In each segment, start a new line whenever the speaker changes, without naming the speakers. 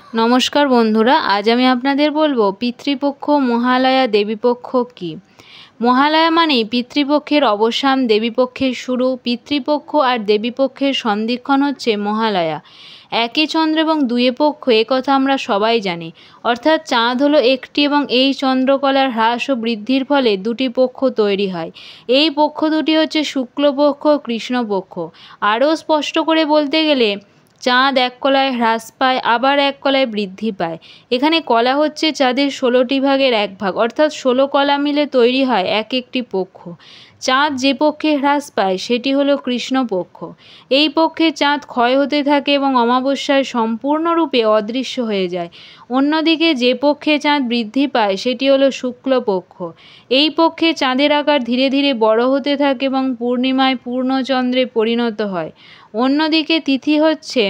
নমস্কার বন্ধুরা, আজ আমি আপনাদের বলবো পিতৃপক্ষ, মহালয়া, দেবীপক্ষ কী। মহালয়া মানেই পিতৃপক্ষের অবসান, দেবীপক্ষের শুরু। পিতৃপক্ষ আর দেবীপক্ষের সন্ধিক্ষণ হচ্ছে মহালয়া। একে চন্দ্র এবং দুয়ে পক্ষ, একথা আমরা সবাই জানি। অর্থাৎ চাঁদ হলো একটি এবং এই চন্দ্রকলার হ্রাস ও বৃদ্ধির ফলে দুটি পক্ষ তৈরি হয়। এই পক্ষ দুটি হচ্ছে শুক্লপক্ষ, কৃষ্ণপক্ষ। আরও স্পষ্ট করে বলতে গেলে চাঁদ এক কলায় হ্রাস পায়, আবার এক কলায় বৃদ্ধি পায়। এখানে কলা হচ্ছে চাঁদের 16টি ভাগের এক ভাগ, অর্থাৎ 16 কলা মিলে তৈরি হয় এক একটি পক্ষ। চাঁদ যে পক্ষে হ্রাস পায় সেটি হলো কৃষ্ণপক্ষ। এই পক্ষে চাঁদ ক্ষয় হতে থাকে এবং অমাবস্যায় সম্পূর্ণরূপে অদৃশ্য হয়ে যায়। অন্যদিকে যে পক্ষে চাঁদ বৃদ্ধি পায় সেটি হলো শুক্লপক্ষ। এই পক্ষে চাঁদের আকার ধীরে ধীরে বড় হতে থাকে এবং পূর্ণিমায় পূর্ণচন্দ্রে পরিণত হয়। অন্যদিকে তিথি হচ্ছে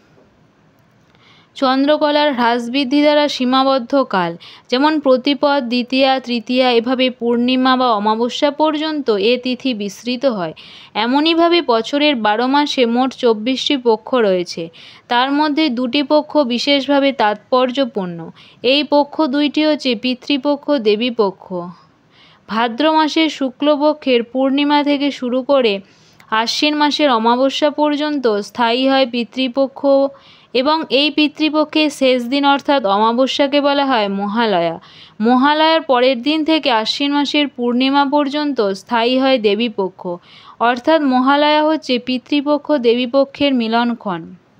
চন্দ্রকলার হ্রাস বৃদ্ধি দ্বারা সীমাবদ্ধ কাল। যেমন প্রতিপদ, দ্বিতীয়া, তৃতীয়া, এভাবে পূর্ণিমা বা অমাবস্যা পর্যন্ত এ তিথি বিস্তৃত হয়। এমনইভাবে বছরের 12 মাসে মোট 24টি পক্ষ রয়েছে। তার মধ্যে দুটি পক্ষ বিশেষভাবে তাৎপর্যপূর্ণ। এই পক্ষ দুইটি হচ্ছে পিতৃপক্ষ, দেবীপক্ষ। ভাদ্র মাসের শুক্লপক্ষের পূর্ণিমা থেকে শুরু করে আশ্বিন মাসের অমাবস্যা পর্যন্ত স্থায়ী হয় পিতৃপক্ষ এবং এই পিতৃপক্ষের শেষ দিন অর্থাৎ অমাবস্যাকে বলা হয় মহালয়া। মহালয়ার পরের দিন থেকে আশ্বিন মাসের পূর্ণিমা পর্যন্ত স্থায়ী হয় দেবীপক্ষ। অর্থাৎ মহালয়া হচ্ছে পিতৃপক্ষ দেবীপক্ষের মিলনক্ষণ।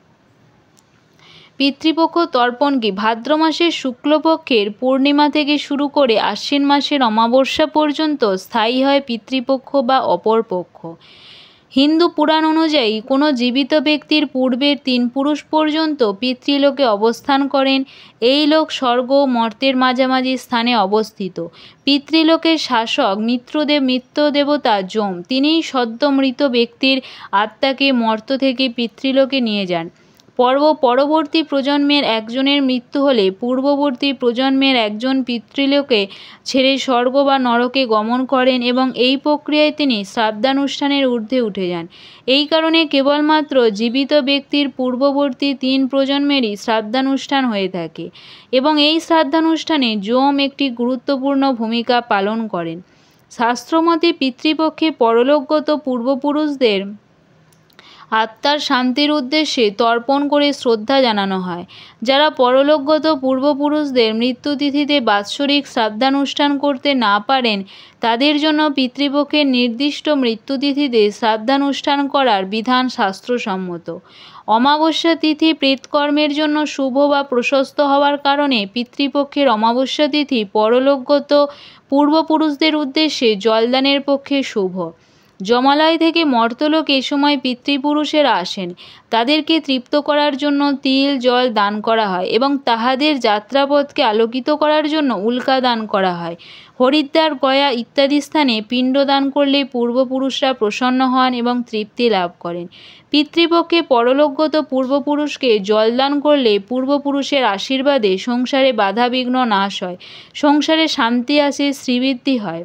পিতৃপক্ষ তর্পণ কি? ভাদ্র মাসের শুক্লপক্ষের পূর্ণিমা থেকে শুরু করে আশ্বিন মাসের অমাবস্যা পর্যন্ত স্থায়ী হয় পিতৃপক্ষ বা অপরপক্ষ। হিন্দু পুরাণ অনুযায়ী কোনো জীবিত ব্যক্তির পূর্বের 3 পুরুষ পর্যন্ত পিতৃলোকে অবস্থান করেন। এই লোক স্বর্গ ও মর্তের মাঝামাঝি স্থানে অবস্থিত। পিতৃলোকের শাসক মৃত্য দেবতা যম, তিনিই সদ্য মৃত ব্যক্তির আত্মাকে মর্ত থেকে পিতৃলোকে নিয়ে যান। পরবর্তী প্রজন্মের একজনের মৃত্যু হলে পূর্ববর্তী প্রজন্মের একজন পিতৃলোকে ছেড়ে স্বর্গ বা নরকে গমন করেন এবং এই প্রক্রিয়ায় তিনি শ্রাদ্ধানুষ্ঠানের ঊর্ধ্বে উঠে যান। এই কারণে কেবলমাত্র জীবিত ব্যক্তির পূর্ববর্তী 3 প্রজন্মেরই শ্রাদ্ধানুষ্ঠান হয়ে থাকে এবং এই শ্রাদ্ধানুষ্ঠানে যম একটি গুরুত্বপূর্ণ ভূমিকা পালন করেন। শাস্ত্রমতে পিতৃপক্ষে পরলোকগত পূর্বপুরুষদের আত্মার শান্তির উদ্দেশ্যে তর্পণ করে শ্রদ্ধা জানানো হয়। যারা পরলোকগত পূর্বপুরুষদের মৃত্যুতিথিতে বাৎসরিক শ্রাদ্ধানুষ্ঠান করতে না পারেন তাদের জন্য পিতৃপক্ষের নির্দিষ্ট মৃত্যুতিথিতে শ্রাদ্ধানুষ্ঠান করার বিধান শাস্ত্রসম্মত। অমাবস্যা তিথি প্রেতকর্মের জন্য শুভ বা প্রশস্ত হওয়ার কারণে পিতৃপক্ষের অমাবস্যা তিথি পরলোকগত পূর্বপুরুষদের উদ্দেশ্যে জলদানের পক্ষে শুভ। যমালয় থেকে মর্তলোকে এ সময় পিতৃপুরুষেরা আসেন। তাদেরকে তৃপ্ত করার জন্য তিল জল দান করা হয় এবং তাহাদের যাত্রাপথকে আলোকিত করার জন্য উল্কা দান করা হয়। হরিদ্বার, গয়া ইত্যাদি স্থানে পিণ্ড দান করলে পূর্বপুরুষরা প্রসন্ন হন এবং তৃপ্তি লাভ করেন। পিতৃপক্ষে পরলোকগত পূর্বপুরুষকে জলদান করলে পূর্বপুরুষের আশীর্বাদে সংসারে বাধাবিঘ্ন নাশ হয়, সংসারে শান্তি আসে, শ্রীবৃদ্ধি হয়।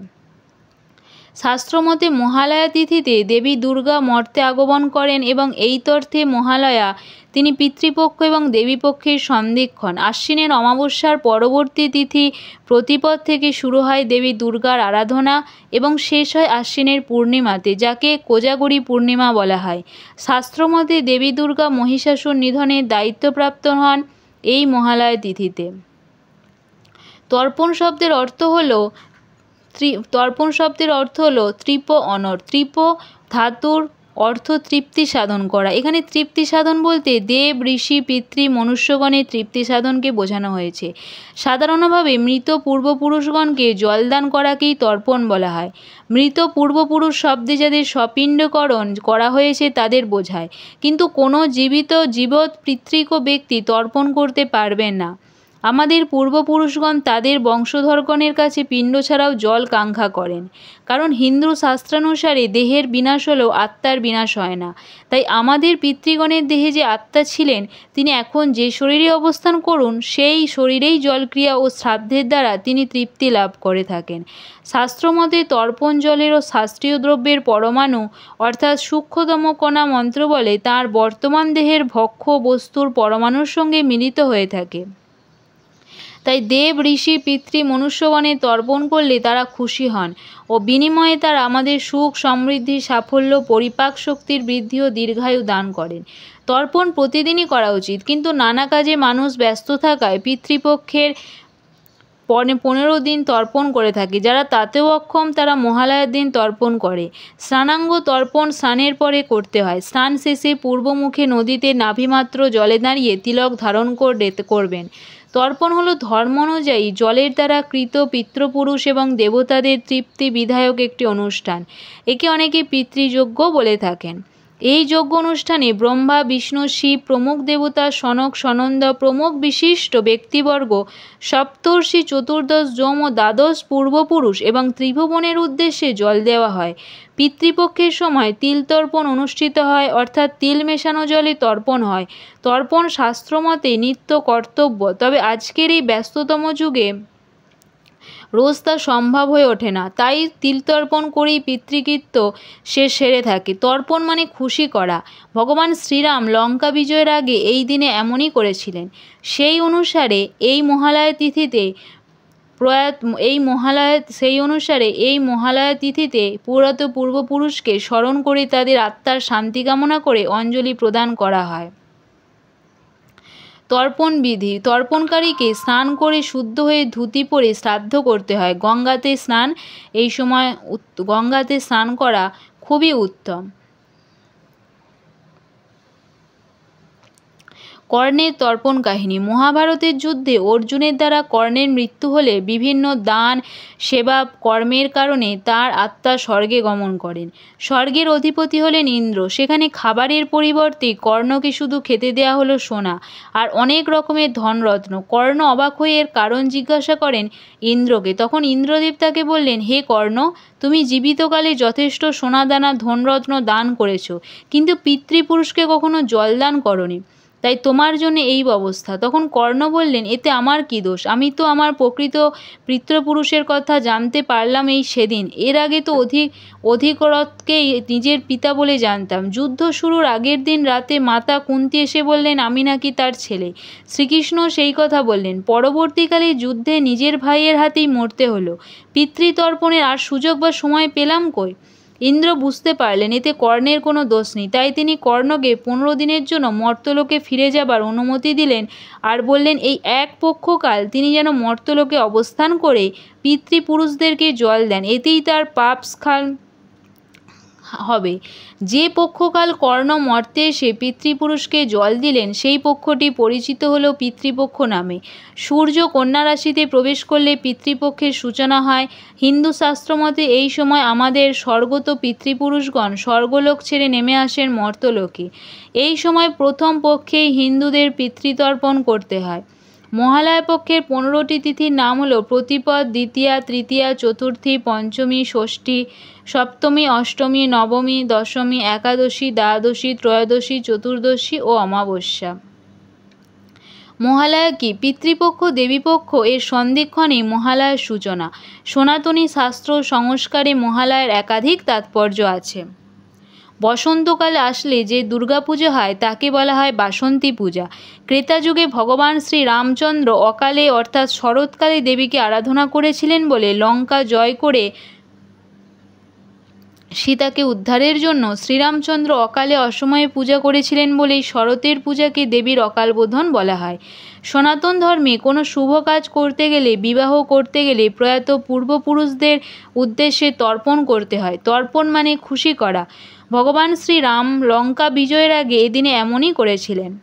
শাস্ত্রমতে মহালয়া তিথিতে দেবী দুর্গা মর্তে আগমন করেন এবং এই তর্থে মহালয়া তিনি পিতৃপক্ষ এবং দেবীপক্ষের সন্ধিক্ষণ। আশ্বিনের অমাবস্যার পরবর্তী তিথি প্রতিপদ থেকে শুরু হয় দেবী দুর্গার আরাধনা এবং শেষ হয় আশ্বিনের পূর্ণিমাতে, যাকে কোজাগরী পূর্ণিমা বলা হয়। শাস্ত্রমতে দেবী দুর্গা মহিষাসুর নিধনের দায়িত্বপ্রাপ্ত হন এই মহালয়া তিথিতে। তর্পণ শব্দের অর্থ হলো তৃপ অনর। তৃপ ধাতুর অর্থ তৃপ্তি সাধন করা। এখানে তৃপ্তি সাধন বলতে দেব, ঋষি, পিতৃ, মনুষ্যগণের তৃপ্তি সাধনকে বোঝানো হয়েছে। সাধারণভাবে মৃত পূর্বপুরুষগণকে জলদান করাকেই তর্পণ বলা হয়। মৃত পূর্বপুরুষ শব্দে যাদের সপিণ্ডকরণ করা হয়েছে তাদের বোঝায়, কিন্তু কোনো জীবৎ পিতৃক ব্যক্তি তর্পণ করতে পারবেন না। আমাদের পূর্বপুরুষগণ তাদের বংশধরগণের কাছে পিণ্ড ছাড়াও জল কাঙ্ক্ষা করেন, কারণ হিন্দু শাস্ত্রানুসারে দেহের বিনাশ হলেও আত্মার বিনাশ হয় না। তাই আমাদের পিতৃগণের দেহে যে আত্মা ছিলেন, তিনি এখন যে শরীরে অবস্থান করুন, সেই শরীরেই জলক্রিয়া ও শ্রাদ্ধের দ্বারা তিনি তৃপ্তি লাভ করে থাকেন। শাস্ত্রমতে তর্পণ জলের ও শাস্ত্রীয় দ্রব্যের পরমাণু অর্থাৎ সূক্ষ্মতম কণা মন্ত্রবলে তাঁর বর্তমান দেহের ভক্ষ্য বস্তুর পরমাণুর সঙ্গে মিলিত হয়ে থাকে। তাই দেব, ঋষি, পিতৃ, মনুষ্যগণে তর্পণ করলে তারা খুশি হন ও বিনিময়ে তারা আমাদের সুখ, সমৃদ্ধি, সাফল্য, পরিপাক শক্তির বৃদ্ধি ও দীর্ঘায়ু দান করেন। তর্পণ প্রতিদিনই করা উচিত, কিন্তু নানা কাজে মানুষ ব্যস্ত থাকায় পিতৃপক্ষের 15 দিন তর্পণ করে থাকে। যারা তাতেও অক্ষম তারা মহালয়ার দিন তর্পণ করে। স্নানাঙ্গ তর্পণ স্নানের পরে করতে হয়। স্নান শেষে পূর্বমুখে নদীতে নাভিমাত্র জলে দাঁড়িয়ে তিলক ধারণ করবেন। তর্পণ হলো ধর্ম অনুযায়ী জলের দ্বারা কৃত পিতৃপুরুষ এবং দেবতাদের তৃপ্তি বিধায়ক একটি অনুষ্ঠান। একে অনেকে পিতৃযজ্ঞ বলে থাকেন। এই যজ্ঞ অনুষ্ঠানে ব্রহ্মা, বিষ্ণু, শিব প্রমুখ দেবতা, সনক, সনন্দ প্রমুখ বিশিষ্ট ব্যক্তিবর্গ, সপ্তর্ষি, চতুর্দশ যম ও দ্বাদশ পূর্বপুরুষ এবং ত্রিভুবনের উদ্দেশ্যে জল দেওয়া হয়। পিতৃপক্ষের সময় তিল তর্পণ অনুষ্ঠিত হয়, অর্থাৎ তিল মেশানো জলে তর্পণ হয়। তর্পণ শাস্ত্রমতে নিত্য কর্তব্য, তবে আজকের এই ব্যস্ততম যুগে রোজ তা সম্ভব হয়ে ওঠে না। তাই তিল তর্পণ করেই পিতৃকৃত্য সে সেরে থাকে। তর্পণ মানে খুশি করা। ভগবান শ্রীরাম লঙ্কা বিজয়ের আগে এই দিনে এমনই করেছিলেন। সেই অনুসারে এই মহালয়া তিথিতে পুরাত পূর্বপুরুষকে স্মরণ করে তাদের আত্মার শান্তি কামনা করে অঞ্জলি প্রদান করা হয়। তর্পণ বিধি: তর্পণকারীকে স্নান করে শুদ্ধ হয়ে ধুতি পরে শ্রাদ্ধ করতে হয়। এই সময় গঙ্গাতে স্নান করা খুবই উত্তম। কর্ণের তর্পণ কাহিনী: মহাভারতের যুদ্ধে অর্জুনের দ্বারা কর্ণের মৃত্যু হলে বিভিন্ন দান, সেবা কর্মের কারণে তার আত্মা স্বর্গে গমন করেন। স্বর্গের অধিপতি হলেন ইন্দ্র। সেখানে খাবারের পরিবর্তে কর্ণকে শুধু খেতে দেয়া হলো সোনা আর অনেক রকমের ধনরত্ন। কর্ণ অবাক হয়ে এর কারণ জিজ্ঞাসা করেন ইন্দ্রকে। তখন ইন্দ্রদেব তাকে বললেন, হে কর্ণ, তুমি জীবিতকালে যথেষ্ট সোনাদানা ধনরত্ন দান করেছ, কিন্তু পিতৃপুরুষকে কখনো জলদান করনি, তাই তোমার জন্য এই অবস্থা। তখন কর্ণ বললেন, এতে আমার কী দোষ? আমি তো আমার প্রকৃত পিতৃপুরুষের কথা জানতে পারলাম এই সেদিন। এর আগে তো অধিকরথকেই নিজের পিতা বলে জানতাম। যুদ্ধ শুরুর আগের দিন রাতে মাতা কুন্তী এসে বললেন আমি নাকি তার ছেলে। শ্রীকৃষ্ণ সেই কথা বললেন। পরবর্তীকালে যুদ্ধে নিজের ভাইয়ের হাতেই মরতে হলো। পিতৃতর্পণের আর সুযোগ বা সময় পেলাম কই? ইন্দ্র বুঝতে পারলেন এতে কর্ণের কোনো দোষ নেই, তাই তিনি কর্ণকে 15 দিনের জন্য মর্ত্যলোকে ফিরে যাবার অনুমতি দিলেন আর বললেন এই এক পক্ষকাল তিনি যেন মর্ত্যলোকে অবস্থান করে পিতৃপুরুষদেরকে জল দেন, এতেই তার পাপ স্খান হবে। যে পক্ষকাল কর্ণ মর্তে এসে পিতৃপুরুষকে জল দিলেন সেই পক্ষটি পরিচিত হল পিতৃপক্ষ নামে। সূর্য কন্যা রাশিতে প্রবেশ করলে পিতৃপক্ষের সূচনা হয়। হিন্দু শাস্ত্রমতে এই সময় আমাদের স্বর্গত পিতৃপুরুষগণ স্বর্গলোক ছেড়ে নেমে আসেন মর্ত্যলোকে। এই সময় প্রথম পক্ষেই হিন্দুদের পিতৃতর্পণ করতে হয়। মহালয়া পক্ষের 15টি তিথির নাম হল প্রতিপদ, দ্বিতীয়া, তৃতীয়া, চতুর্থী, পঞ্চমী, ষষ্ঠী, সপ্তমী, অষ্টমী, নবমী, দশমী, একাদশী, দ্বাদশী, ত্রয়োদশী, চতুর্দশী ও অমাবস্যা। মহালয়া কি? পিতৃপক্ষ দেবীপক্ষ এর সন্ধিক্ষণেই মহালয়ার সূচনা। সনাতনী শাস্ত্র সংস্কারে মহালয়ার একাধিক তাৎপর্য আছে। বসন্তকাল আসলে যে দুর্গাপুজো হয় তাকে বলা হয় বাসন্তী পূজা। ত্রেতা যুগে ভগবান শ্রী রামচন্দ্র অকালে অর্থাৎ শরৎকালে দেবীকে আরাধনা করেছিলেন বলে লঙ্কা জয় করে সীতাকে উদ্ধারের জন্য শ্রীরামচন্দ্র অকালে অসময়ে পূজা করেছিলেন বলেই শরতের পূজাকে দেবীর অকালবোধন বলা হয়। সনাতন ধর্মে কোনো শুভ কাজ করতে গেলে, বিবাহ করতে গেলে প্রয়াত পূর্বপুরুষদের উদ্দেশ্যে তর্পণ করতে হয়। তর্পণ মানে খুশি করা। ভগবান শ্রীরাম লঙ্কা বিজয়ের আগে এদিনে এমনই করেছিলেন।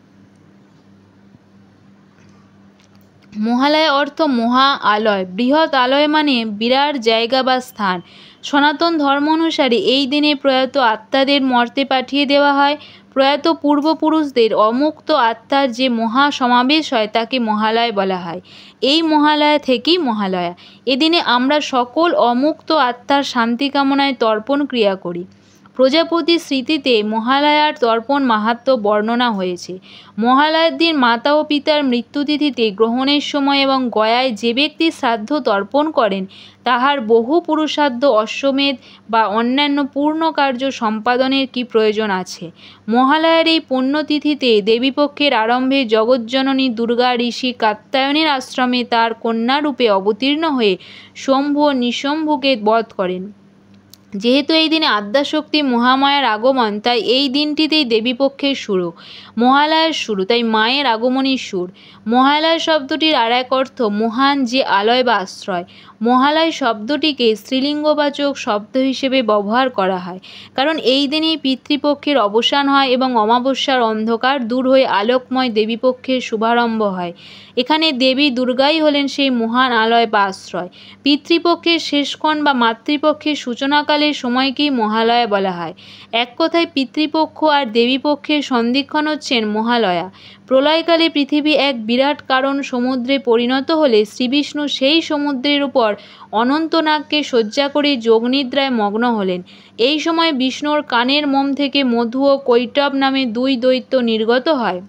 মহালয়া অর্থ মহা আলয়। বৃহৎ আলয় মানে বিরাট জায়গা বা স্থান। সনাতন ধর্ম অনুসারে এই দিনে প্রয়াত আত্মাদের মর্তে পাঠিয়ে দেওয়া হয়। প্রয়াত পূর্বপুরুষদের অমুক্ত আত্মার যে মহা সমাবেশ হয় তাকে মহালয়া বলা হয়। এই মহালয়া থেকেই মহালয়া। এদিনে আমরা সকল অমুক্ত আত্মার শান্তি কামনায় তর্পণ ক্রিয়া করি। প্রজাপতির স্মৃতিতে মহালয়ার তর্পণ মাহাত্ম্য বর্ণনা হয়েছে। মহালয়ার দিন মাতা ও পিতার মৃত্যুতিথিতে গ্রহণের সময় এবং গয়ায় যে ব্যক্তি শ্রাদ্ধ তর্পণ করেন তাহার বহু পুরুষার্থ অশ্বমেধ বা অন্যান্য পূর্ণ কার্য সম্পাদনের কি প্রয়োজন আছে। মহালয়ার এই পুণ্যতিথিতে দেবীপক্ষের আরম্ভে জগজ্জননী দুর্গা ঋষি কাত্যায়নের আশ্রমে তার কন্যারূপে অবতীর্ণ হয়ে শম্ভু ও নিঃশম্ভুকে বধ করেন। যেহেতু এই দিনে আদ্যাশক্তি মহামায়ার আগমন, তাই এই দিনটিতেই দেবীপক্ষের শুরু, মহালয়ার শুরু, তাই মায়ের আগমনের সুর। মহালয়া শব্দটির আর এক অর্থ মহান, যে আলয় বা আশ্রয়। মহালয় শব্দটিকে স্ত্রীলিঙ্গবাচক শব্দ হিসেবে ব্যবহার করা হয়, কারণ এই দিনেই পিতৃপক্ষের অবসান হয় এবং অমাবস্যার অন্ধকার দূর হয়ে আলোকময় দেবীপক্ষের শুভারম্ভ হয়। এখানে দেবী দুর্গাই হলেন সেই মহান আলয় বা আশ্রয়। পিতৃপক্ষের শেষক্ষণ বা মাতৃপক্ষের সূচনাকালের সময়কেই মহালয়া বলা হয়। এক কথায় পিতৃপক্ষ আর দেবীপক্ষের সন্ধিক্ষণ হচ্ছেন মহালয়া। প্রলয়কালে পৃথিবী এক বিরাট কারণ সমুদ্রে পরিণত হলে শ্রীবিষ্ণু সেই সমুদ্রের উপর অনন্তনাগকে শয্যা করে যোগনিদ্রায় মগ্ন হলেন। এই সময় বিষ্ণুর কানের মোম থেকে মধু ও কৈটব নামে দুই দৈত্য নির্গত হয়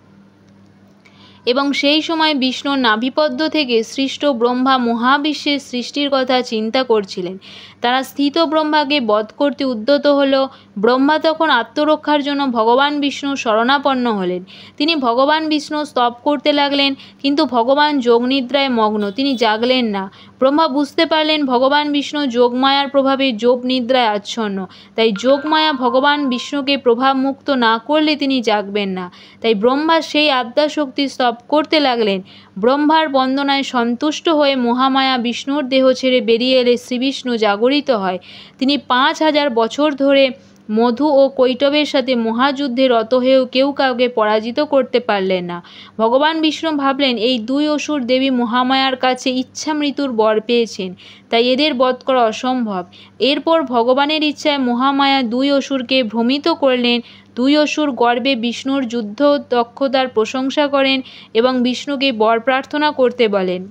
এবং সেই সময় বিষ্ণুর নাভিপদ্ম থেকে সৃষ্ট ব্রহ্মা মহাবিশ্বের সৃষ্টির কথা চিন্তা করছিলেন। তারা স্থিত ব্রহ্মাকে বধ করতে উদ্যত হল। ব্রহ্মা তখন আত্মরক্ষার জন্য ভগবান বিষ্ণু শরণাপন্ন হলেন। তিনি ভগবান বিষ্ণু স্তব করতে লাগলেন, কিন্তু ভগবান যোগনিদ্রায় মগ্ন, তিনি জাগলেন না। ব্রহ্মা বুঝতে পারলেন ভগবান বিষ্ণু যোগমায়ার প্রভাবে যোগ নিদ্রায় আচ্ছন্ন, তাই যোগমায়া ভগবান বিষ্ণুকে প্রভাবমুক্ত না করলে তিনি জাগবেন না। তাই ব্রহ্মা সেই আদ্যাশক্তি স্তব করতে লাগলেন। ব্রহ্মার বন্দনায় সন্তুষ্ট হয়ে মহামায়া বিষ্ণুর দেহ ছেড়ে বেরিয়ে এলে শ্রীবিষ্ণু জাগরিত হয়। তিনি 5000 বছর ধরে মধু ও কৈটবের সাথে মহাযুদ্ধে রত হয়েও কেউ কাউকে পরাজিত করতে পারলেন না। ভগবান বিষ্ণু ভাবলেন এই দুই অসুর দেবী মহামায়ার কাছে ইচ্ছা মৃত্যুর বর পেয়েছেন, তাই এদের বধ করা অসম্ভব। এরপর ভগবানের ইচ্ছায় মহামায়া দুই অসুরকে ভ্রমিত করলেন। দুই অসুর গর্বে বিষ্ণুর যুদ্ধ দক্ষতার প্রশংসা করেন এবং বিষ্ণুকে বর প্রার্থনা করতে বলেন।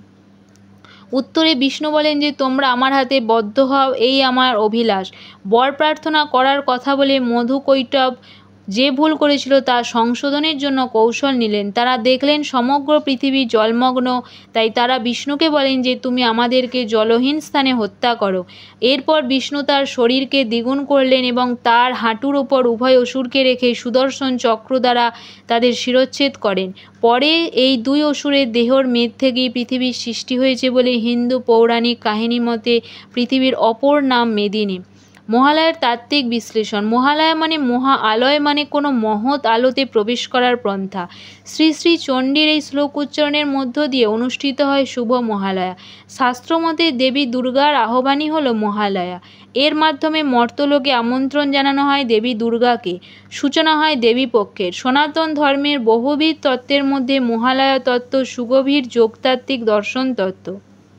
উত্তরে বিষ্ণু বলেন যে তোমরা আমার হাতে বদ্ধ হও, এই আমার অভিলাষ। বর প্রার্থনা করার কথা বলে মধু কৈটব যে ভুল করেছিল তা সংশোধনের জন্য কৌশল নিলেন। তারা দেখলেন সমগ্র পৃথিবী জলমগ্ন, তাই তারা বিষ্ণুকে বলেন যে তুমি আমাদেরকে জলহীন স্থানে হত্যা করো। এরপর বিষ্ণু তার শরীরকে দ্বিগুণ করলেন এবং তার হাঁটুর ওপর উভয় অসুরকে রেখে সুদর্শন চক্র দ্বারা তাদের শিরচ্ছেদ করেন। পরে এই দুই অসুরের দেহর মেদ থেকেই পৃথিবীর সৃষ্টি হয়েছে বলে হিন্দু পৌরাণিক কাহিনী মতে পৃথিবীর অপর নাম মেদিনী। মহালয়ার তাত্ত্বিক বিশ্লেষণ। মহালয়া মানে মহা আলয়, মানে কোনো মহৎ আলোতে প্রবেশ করার পন্থা। শ্রী শ্রী চণ্ডীর এই শ্লোক উচ্চারণের মধ্য দিয়ে অনুষ্ঠিত হয় শুভ মহালয়া। শাস্ত্রমতে দেবী দুর্গার আহ্বানই হল মহালয়া। এর মাধ্যমে মর্তলোকে আমন্ত্রণ জানানো হয় দেবী দুর্গাকে, সূচনা হয় দেবীপক্ষের। সনাতন ধর্মের বহুবিধ তত্ত্বের মধ্যে মহালয়া তত্ত্ব সুগভীর যোগতাত্ত্বিক দর্শন তত্ত্ব।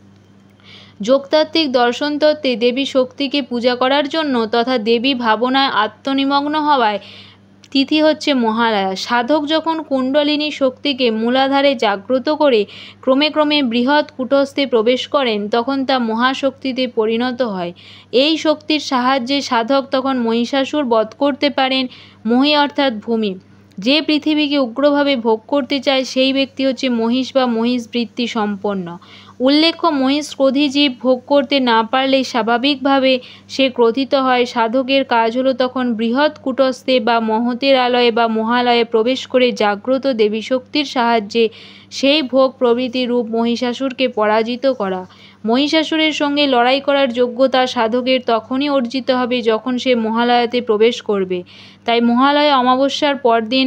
যোগতাত্ত্বিক দর্শন তত্ত্বে দেবী শক্তিকে পূজা করার জন্য তথা দেবী ভাবনায় আত্মনিমগ্ন হওয়ায় তিথি হচ্ছে মহালয়া। সাধক যখন কুণ্ডলিনী শক্তিকে মূলাধারে জাগ্রত করে ক্রমে ক্রমে বৃহৎ কূটস্থে প্রবেশ করেন তখন তা মহাশক্তিতে পরিণত হয়। এই শক্তির সাহায্যে সাধক তখন মহিষাসুর বধ করতে পারেন। মহী অর্থাৎ ভূমি। যে পৃথিবীকে উগ্রভাবে ভোগ করতে চায় সেই ব্যক্তি হচ্ছে মহিষ বা মহিষ বৃত্তি সম্পন্ন। উল্লেখ্য মহিষ ক্রোধী জীব ভোগ করতে না পারলে স্বাভাবিকভাবে সে ক্রোধিত হয়। সাধকের কাজ হলো তখন বৃহৎ কূটস্থে বা মহতের আলয়ে বা মহালয়ে প্রবেশ করে জাগ্রত দেবী শক্তির সাহায্যে সেই ভোগ প্রভৃতি রূপ মহিষাসুরকে পরাজিত করা। মহিষাসুরের সঙ্গে লড়াই করার যোগ্যতা সাধকের তখনই অর্জিত হবে যখন সে মহালয়াতে প্রবেশ করবে। তাই মহালয়া অমাবস্যার পরদিন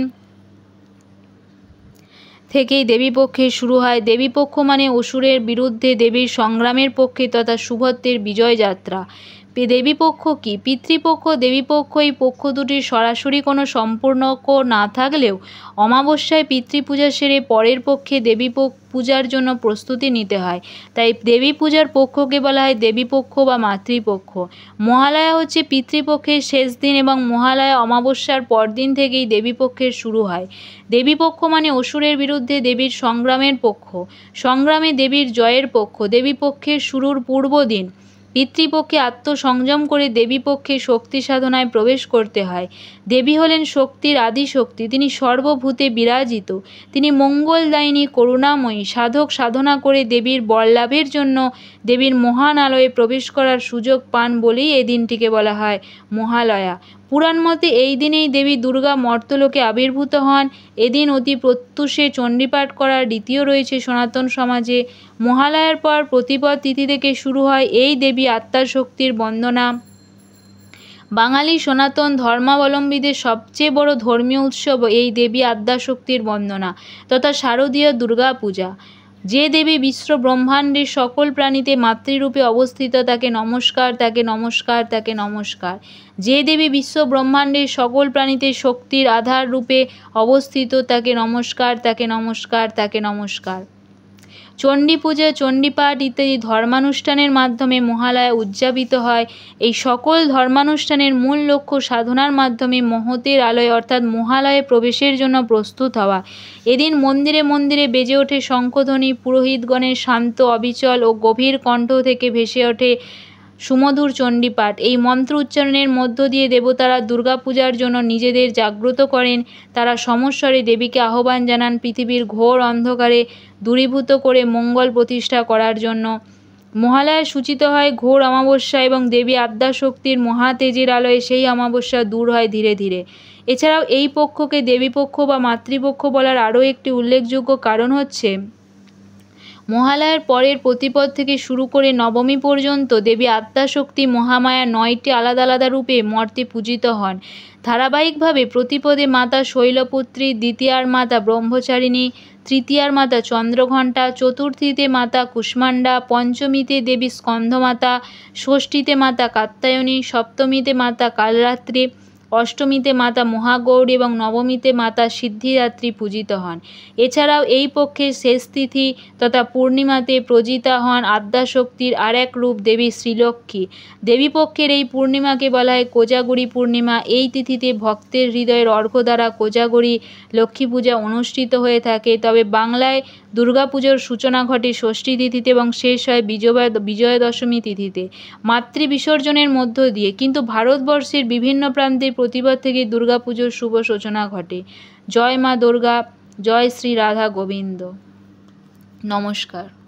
থেকেই দেবীপক্ষের শুরু হয়। দেবীপক্ষ মানে অসুরের বিরুদ্ধে দেবীর সংগ্রামের পক্ষে তথা শুভত্বের বিজয় যাত্রা। দেবীপক্ষ কি? পিতৃপক্ষ, দেবীপক্ষ এই পক্ষ দুটির সরাসরি কোনো সম্পর্ক না থাকলেও অমাবস্যায় পিতৃপূজা সেরে পরের পক্ষে দেবী পূজার জন্য প্রস্তুতি নিতে হয়। তাই দেবী পূজার পক্ষকে বলা হয় দেবীপক্ষ বা মাতৃপক্ষ। মহালয়া হচ্ছে পিতৃপক্ষের শেষ দিন এবং মহালয়া অমাবস্যার পরদিন থেকেই দেবীপক্ষের শুরু হয়। দেবীপক্ষ মানে অসুরের বিরুদ্ধে দেবীর সংগ্রামের পক্ষ, সংগ্রামে দেবীর জয়ের পক্ষ। দেবীপক্ষের শুরুর পূর্বদিন পিতৃপক্ষে আত্মসংযম করে দেবীপক্ষে শক্তি সাধনায় প্রবেশ করতে হয়। দেবী হলেন শক্তির আদি শক্তি, তিনি সর্বভূতে বিরাজিত, তিনি মঙ্গলদায়িনী, করুণাময়ী। সাধক সাধনা করে দেবীর বরলাভের জন্য দেবীর মহান আলয়ে প্রবেশ করার সুযোগ পান বলেই এই দিনটিকে বলা হয় মহালয়া। পুরাণ মতে এই দিনেই দেবী দুর্গা মর্তলোকে আবির্ভূত হন। এদিন অতি প্রত্যুষে চণ্ডীপাঠ করার রীতিও রয়েছে সনাতন সমাজে। মহালয়ার পর প্রতিপদ তিথি থেকে শুরু হয় এই দেবী আত্মার শক্তির বন্দনা। বাঙালি সনাতন ধর্মাবলম্বীদের সবচেয়ে বড় ধর্মীয় উৎসব এই দেবী আদ্যাশক্তির বন্দনা তথা শারদীয় দুর্গা পূজা। যে দেবী বিশ্ব ব্রহ্মাণ্ডের সকল প্রাণীতে মাতৃরূপে অবস্থিত তাকে নমস্কার, তাকে নমস্কার, তাকে নমস্কার। যে দেবী বিশ্ব ব্রহ্মাণ্ডের সকল প্রাণীতে শক্তির আধার রূপে অবস্থিত তাকে নমস্কার, তাকে নমস্কার, তাকে নমস্কার। চণ্ডী পূজা, চণ্ডীপাঠ ইত্যাদি ধর্মানুষ্ঠানের মাধ্যমে মহালয়া উদযাপিত হয়। এই সকল ধর্মানুষ্ঠানের মূল লক্ষ্য সাধনার মাধ্যমে মহতের আলয় অর্থাৎ মহালয়ে প্রবেশের জন্য প্রস্তুত হওয়া। এদিন মন্দিরে মন্দিরে বেজে ওঠে শঙ্খধ্বনি, পুরোহিতগণের শান্ত অবিচল ও গভীর কণ্ঠ থেকে ভেসে ওঠে সুমধুর চণ্ডীপাঠ। এই মন্ত্র উচ্চারণের মধ্য দিয়ে দেবতারা দুর্গাপূজার জন্য নিজেদের জাগ্রত করেন। তারা সমস্বরে দেবীকে আহ্বান জানান পৃথিবীর ঘোর অন্ধকারে দূরীভূত করে মঙ্গল প্রতিষ্ঠা করার জন্য। মহালয়া সূচিত হয় ঘোর অমাবস্যা এবং দেবী আদ্যাশক্তির মহাতেজের আলোয় সেই অমাবস্যা দূর হয় ধীরে ধীরে। এছাড়াও এই পক্ষকে দেবীপক্ষ বা মাতৃপক্ষ বলার আরও একটি উল্লেখযোগ্য কারণ হচ্ছে মহালয়ার পরের প্রতিপদ থেকে শুরু করে নবমী পর্যন্ত দেবী আদ্যাশক্তি মহামায়া 9টি আলাদা আলাদা রূপে মর্তে পূজিত হন। ধারাবাহিকভাবে প্রতিপদে মাতা শৈলপুত্রী, দ্বিতীয়ার মাতা ব্রহ্মচারিণী, তৃতীয়ার মাতা চন্দ্রঘণ্টা, চতুর্থীতে মাতা কুষ্মাণ্ডা, পঞ্চমীতে দেবী স্কন্ধমাতা, ষষ্ঠীতে মাতা কাত্যায়নী, সপ্তমীতে মাতা কালরাত্রি, অষ্টমীতে মাতা মহাগৌরী এবং নবমীতে মাতা সিদ্ধিদাত্রী পূজিত হন। এছাড়াও এই পক্ষের শেষ তিথি তথা পূর্ণিমাতে পূজিতা হন আদ্যাশক্তির আর এক রূপ দেবী শ্রীলক্ষ্মী। দেবীপক্ষের এই পূর্ণিমাকে বলা হয় কোজাগরী পূর্ণিমা। এই তিথিতে ভক্তের হৃদয়ের অর্ঘ্য দ্বারা কোজাগরী লক্ষ্মী পূজা অনুষ্ঠিত হয়ে থাকে। তবে বাংলায় দুর্গাপুজোর সূচনা ঘটে ষষ্ঠী তিথিতে এবং শেষ হয় বিজয়া দশমী তিথিতে মাতৃ বিসর্জনের মধ্য দিয়ে। কিন্তু ভারতবর্ষের বিভিন্ন প্রান্তে প্রতিপদ থেকে দুর্গাপুজোর শুভ সূচনা ঘটে। জয় মা দুর্গা, জয় শ্রী রাধা গোবিন্দ। নমস্কার।